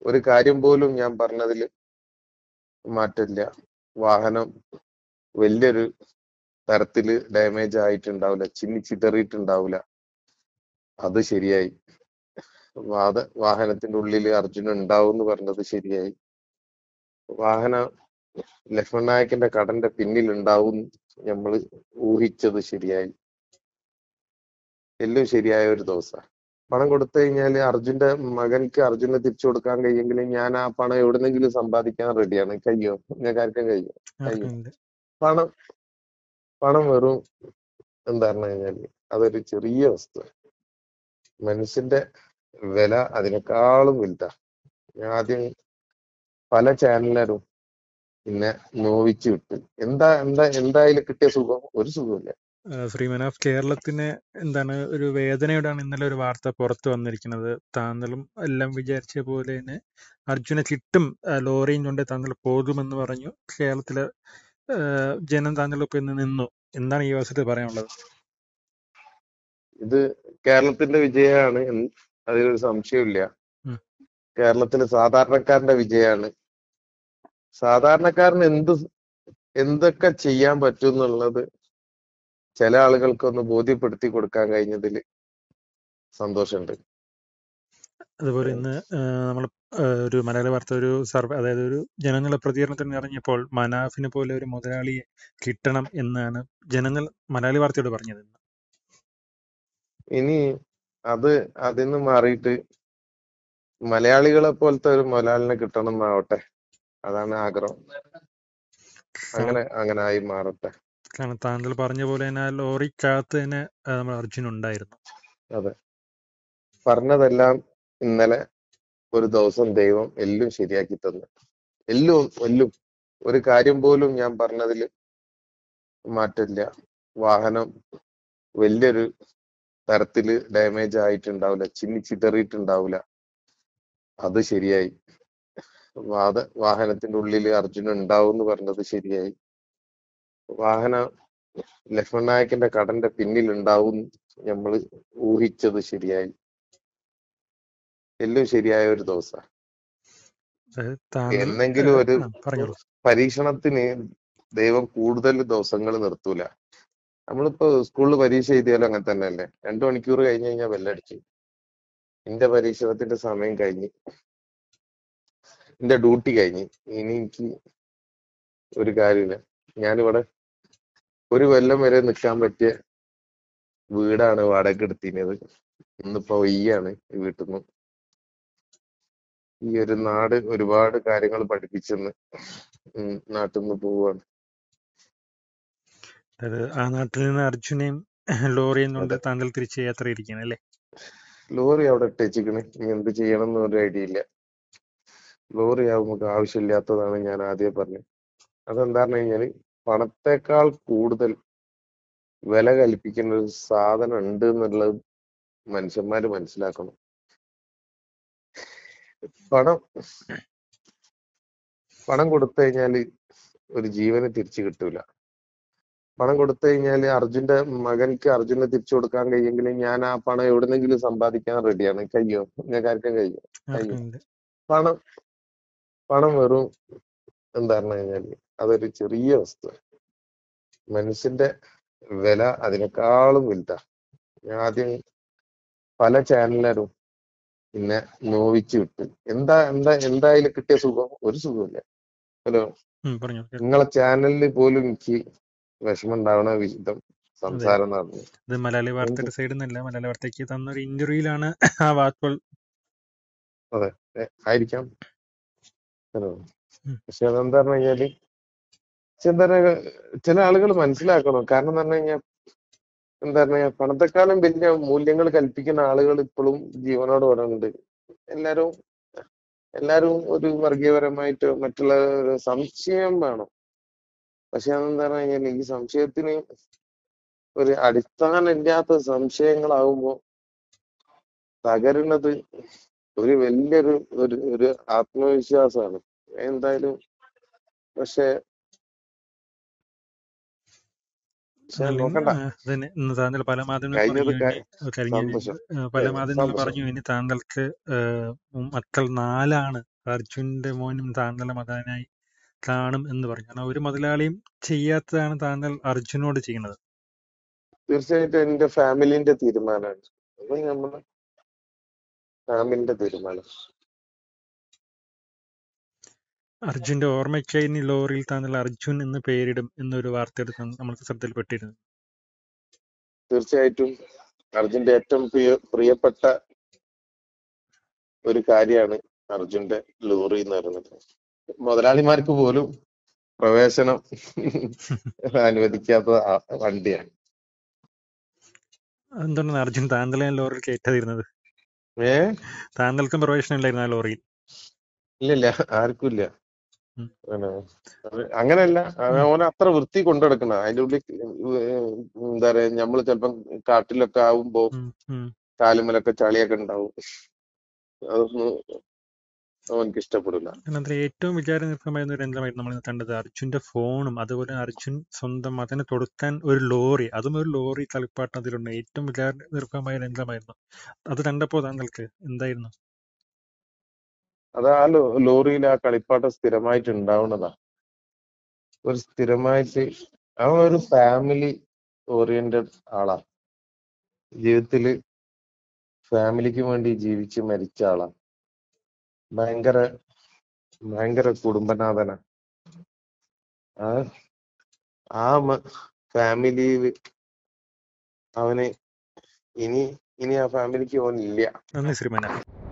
ഒരു കാര്യം പോലും ഞാൻ പറഞ്ഞതിൽ മാറ്റില്ല. വാഹനം വലിയൊരു തരത്തില് ഡാമേജ് ആയിട്ടുണ്ടാവില്ല, ചിന്നിച്ചിതറിയിട്ടുണ്ടാവില്ല. അത് ശരിയായി. വാഹനത്തിന്റെ ഉള്ളിൽ അർജുൻ ഉണ്ടാവും എന്ന് പറഞ്ഞത് ശരിയായി. വാഹനം ലക്ഷ്മൺ നായകന്റെ കടന്റെ പിന്നിൽ ഉണ്ടാവും നമ്മൾ ഊഹിച്ചത് ശരിയായി. എല്ലാം ശരിയായ ഒരു ദിവസം. പണം കൊടുത്തു കഴിഞ്ഞാൽ അർജുന്റെ മകൻക്ക് അർജുനെ തിരിച്ചു കൊടുക്കാൻ കഴിയെങ്കിൽ ഞാൻ ആ പണം എവിടുന്നെങ്കിലും സമ്പാദിക്കാൻ റെഡിയാണ്. കഴിയോ? നിങ്ങൾക്ക് ആർക്കും കഴിയോ? കഴിയും. പണം പണം വെറും എന്താ പറഞ്ഞു കഴിഞ്ഞാല് അതൊരു ചെറിയ വസ്തു. മനുഷ്യന്റെ വില അതിനേക്കാളും വലുതാ. ഞാൻ ആദ്യം പല ചാനലുകാരും പിന്നെ നോവിച്ചു വിട്ടു. എന്തായാലും കിട്ടിയ സുഖം ഒരു സുഖമില്ല. ശ്രീമനാഫ്, കേരളത്തിന് എന്താണ് ഒരു വേദനയോടാണ് ഇന്നലെ ഒരു വാർത്ത പുറത്തു വന്നിരിക്കുന്നത്. താങ്കളും എല്ലാം വിചാരിച്ച പോലെ തന്നെ അർജുനെ കിട്ടും, ലോറിയും കൊണ്ട് താങ്കൾ പോകുമെന്ന് പറഞ്ഞു. കേരളത്തിലെ ജനം താങ്കളൊപ്പം ഇന്ന് നിന്നു. എന്താണ് ഈ അവസരത്തിൽ പറയാനുള്ളത്? ഇത് കേരളത്തിന്റെ വിജയമാണ്, അതിലൊരു സംശയമില്ല. കേരളത്തിലെ സാധാരണക്കാരന്റെ വിജയമാണ്. സാധാരണക്കാരന് എന്തൊക്കെ ചെയ്യാൻ പറ്റും എന്നുള്ളത് ചില ആളുകൾക്കൊന്ന് ബോധ്യപ്പെടുത്തി കൊടുക്കാൻ കഴിഞ്ഞതിൽ സന്തോഷമുണ്ട്. അതുപോലെ ഇന്ന് നമ്മൾ ഒരു മലയാള വാർത്ത ഒരു സർവേ, അതായത് ഒരു ജനങ്ങളുടെ പ്രതികരണത്തിന് ഇറങ്ങിയപ്പോൾ മനാഫിനെ പോലെ ഒരു മുതലാളിയെ കിട്ടണം എന്നാണ് ജനങ്ങൾ മലയാളി വാർത്തയോട് പറഞ്ഞത്. ഇനി അതിന്ന് മാറിയിട്ട് മലയാളികളെ പോലത്തെ ഒരു മുതലാളിനെ കിട്ടണം എന്നാവട്ടെ. അതാണ് ആഗ്രഹം. അങ്ങനെ ആയി മാറട്ടെ. കാരണം താങ്കൾ പറഞ്ഞ പോലെ തന്നെ ലോറിക്കകത്ത് തന്നെ നമ്മൾ അർജുൻ ഉണ്ടായിരുന്നു. അതെ, പറഞ്ഞതെല്ലാം ഇന്നലെ ഒരു ദിവസം ദൈവം എല്ലാം ശരിയാക്കി തന്നു. എല്ലാം ഒരു കാര്യം പോലും ഞാൻ പറഞ്ഞതിൽ മാറ്റില്ല. വാഹനം വലിയൊരു തരത്തില് ഡാമേജ് ആയിട്ടുണ്ടാവില്ല, ചിന്നിച്ചിതറിയിട്ടുണ്ടാവില്ല. അത് ശരിയായി. വാഹനത്തിന്റെ ഉള്ളിൽ അർജുൻ ഉണ്ടാവും എന്ന് പറഞ്ഞത് ശരിയായി. വാഹനം ലക്ഷ്മൺ നായകന്റെ കടന്റെ പിന്നിൽ ഉണ്ടാവും നമ്മൾ ഊഹിച്ചത് ശരിയായി. എല്ലാം ശരിയായ ഒരു ദിവസം. എന്നെങ്കിലും ഒരു പരീക്ഷണത്തിന് ദൈവം കൂടുതൽ ദിവസങ്ങൾ നിർത്തൂല. നമ്മളിപ്പോ സ്കൂളിൽ പരീക്ഷ എഴുതിയാലും അങ്ങനെ തന്നെയല്ലേ? 2 മണിക്കൂർ കഴിഞ്ഞ് കഴിഞ്ഞാൽ ബെല്ലടിച്ചു. എന്റെ പരീക്ഷണത്തിന്റെ സമയം കഴിഞ്ഞ്, എന്റെ ഡ്യൂട്ടി കഴിഞ്ഞ്. ഇനി എനിക്ക് ഒരു കാര്യമില്ല. ഞാനിവിടെ ഒരു കൊല്ലം വരെ നിൽക്കാൻ പറ്റിയ വീടാണ് വാടക എടുത്തിരുന്നത്. ഇന്നിപ്പോ വയ്യാണ് വീട്ടിൽ നിന്ന്. ഈ ഒരു നാട് ഒരുപാട് കാര്യങ്ങൾ പഠിപ്പിച്ചെന്ന് നാട്ടിൽ നിന്ന് പോവാണ്. ആ നാട്ടിൽ നിന്ന് അർജുനെയും ലോറിയും കൊണ്ട് താങ്കൾ തിരിച്ച് യാത്ര ഇരിക്കണം അല്ലേ? ലോറി അവിടെ ഇട്ടേച്ചിക്കണ്. ഇനി എന്ത് ചെയ്യണം എന്ന് ഒരു ഐഡിയ ഇല്ല. ലോറി നമുക്ക് ആവശ്യമില്ലാത്തതാണ് ഞാൻ ആദ്യം പറഞ്ഞത്. അതെന്താ പറഞ്ഞു കഴിഞ്ഞാല് പണത്തെക്കാൾ കൂടുതൽ വില കൽപ്പിക്കുന്ന ഒരു സാധനം ഉണ്ട് എന്നുള്ളത് മനുഷ്യന്മാര് മനസ്സിലാക്കണം. പണം കൊടുത്തു കഴിഞ്ഞാല് ഒരു ജീവന് തിരിച്ചു കിട്ടൂല. പണം കൊടുത്തു കഴിഞ്ഞാല് അർജുന്റെ മകൻക്ക് അർജുനെ തിരിച്ചു കൊടുക്കാൻ കഴിയെങ്കിൽ ഞാൻ ആ പണം എവിടുന്നെങ്കിലും സമ്പാദിക്കാൻ റെഡിയാണ്. കഴിയോ? നിങ്ങൾക്ക് ആർക്കും കഴിയോ? കഴിയും. പണം വെറും എന്താ പറഞ്ഞു കഴിഞ്ഞാല് അതൊരു ചെറിയ വസ്തു. മനുഷ്യന്റെ വില അതിനേക്കാളും വലുതാ. ഞാൻ ആദ്യം പല ചാനലുകാരും പിന്നെ നോവിച്ചു വിട്ടു. എന്തായാലും കിട്ടിയ സുഖം ഒരു സുഖമില്ല. ഹലോ, നിങ്ങളെ ചാനലിൽ പോലും എനിക്ക് വിഷമം ഉണ്ടാവണ വിധം സംസാരം നടന്നു. ഇത് മലയാളി വാർത്തയുടെ സൈഡിൽ നിന്നല്ല, മലയാളി വാർത്തയ്ക്ക് തന്നൊരു ഇന്റർവ്യൂയിലാണ് ആ വാക്കുകൾ. അതെ, ആയിരിക്കാം. പക്ഷെ അതെന്താ പറഞ്ഞു കഴിഞ്ഞാല് ചില ആളുകൾ മനസ്സിലാക്കണം. കാരണം എന്ന് പറഞ്ഞു കഴിഞ്ഞാൽ എന്താ പറഞ്ഞ പണത്തെക്കാളും വലിയ മൂല്യങ്ങൾ കൽപ്പിക്കുന്ന ആളുകൾ ഇപ്പോഴും ജീവനോട് ഇവിടെ ഉണ്ട്. എല്ലാരും ഒരു വർഗീയപരമായിട്ട് മറ്റുള്ള ഒരു സംശയം വേണം. പക്ഷെ അതെന്താ പറഞ്ഞു കഴിഞ്ഞാൽ ഈ സംശയത്തിന് ഒരു അടിസ്ഥാനം ഇല്ലാത്ത സംശയങ്ങളാവുമ്പോ തകരുന്നത് ഒരു വലിയൊരു ഒരു ആത്മവിശ്വാസമാണ് എന്തായാലും. പക്ഷെ പല മാധ്യമങ്ങൾ പറഞ്ഞു ഇനി താങ്കൾക്ക് മക്കൾ 4 ആണ് അർജുന്റെ മോനും താന്തല മതാനായി കാണും എന്ന് പറഞ്ഞു. കാരണം ഒരു മുതലാളിയും ചെയ്യാത്തതാണ് താങ്കൾ അർജുനോട് ചെയ്യുന്നത്. തീർച്ചയായിട്ടും എന്റെ ഫാമിലിന്റെ തീരുമാനമാണ്. അത് നമ്മുടെ ഫാമിലിന്റെ തീരുമാനം. അർജുന്റെ ഓർമ്മയ്ക്കായി ഇനി ലോറിയിൽ താങ്കൾ അർജുൻ എന്ന് പേരിടും എന്നൊരു വാർത്ത എടുത്ത് നമ്മൾക്ക് ശ്രദ്ധയിൽപ്പെട്ടിരുന്നു. തീർച്ചയായിട്ടും അർജുന്റെ ഏറ്റവും പ്രിയപ്പെട്ട ഒരു കാര്യമാണ് അർജുന്റെ ലോറി എന്ന് പറയുന്നത്. മുതലാളിമാർക്ക് പോലും പ്രവേശനം അനുവദിക്കാത്ത വണ്ടിയാണ്. എന്തുകൊണ്ടാണ് അർജുൻ താന്തലെ ലോറിയിൽ കയറ്റാതിരുന്നത്? താങ്കൾക്കും പ്രവേശനം ഇല്ലായിരുന്നു ആ ലോറിയിൽ? ഇല്ലില്ല, ആർക്കും ഇല്ല. അങ്ങനെയല്ല, ഓനെ അത്ര വൃത്തി കൊണ്ടുനടക്കണം. അതിന്റെ ഉള്ളിൽ എന്താ പറയാ, നമ്മള് ചിലപ്പം കാട്ടിലൊക്കെ ആവുമ്പോ കാലുമലൊക്കെ ചളിയൊക്കെ ഉണ്ടാവും. അതൊന്നും അവനക്ക് ഇഷ്ടപ്പെടില്ല. ഏറ്റവും വിചാരനിർഭരമായിരുന്ന ഒരു രംഗമായിരുന്നു നമ്മൾ കണ്ടത്. അർജുന്റെ ഫോണും അതുപോലെ അർജുൻ സ്വന്തം അതിനെ തൊടുക്കാൻ ഒരു ലോറി, അതും ഒരു ലോറി കളിപ്പാട്ടം അതിലുണ്ട്. ഏറ്റവും വിചാരനിർഭരമായ രംഗമായിരുന്നു അത്. കണ്ടപ്പോ താങ്കൾക്ക് എന്തായിരുന്നു? അത് ആ ലോറിയിൽ ആ കളിപ്പാട്ടം സ്ഥിരമായിട്ട് ഉണ്ടാവുന്നതാ. ഒരു സ്ഥിരമായിട്ട് അവൻ ഒരു ഫാമിലി ഓറിയന്റഡ് ആളാ. ജീവിതത്തില് ഫാമിലിക്ക് വേണ്ടി ജീവിച്ച് മരിച്ച ആളാ. ഭയങ്കര ഭയങ്കര കുടുംബനാഥനാ. ആ ഫാമിലിയിൽ അവന് ഇനി ആ ഫാമിലിക്ക് ഓനില്ല. നന്ദി ശ്രീമാൻ.